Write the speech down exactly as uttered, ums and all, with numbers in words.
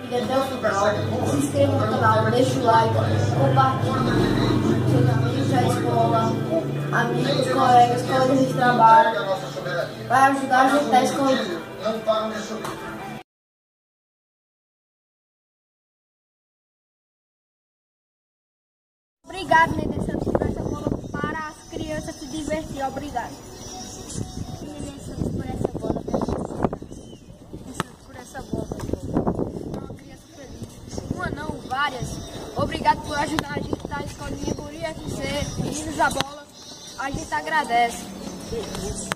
fique até o final. Se inscreva no canal, deixa o like, compartilhe com seus amigos da escola, amigos, colegas, colegas de trabalho. Vai ajudar a gente a escola. Obrigado, Nenê Santos, por essa bola para as crianças se divertirem. Obrigado. Nenê Santos, por essa bola. Nenê Santos, por essa bola. Uma criança feliz. Uma não, várias. Obrigado por ajudar a gente da escolinha Guri F C. Meninos da bola, a gente agradece.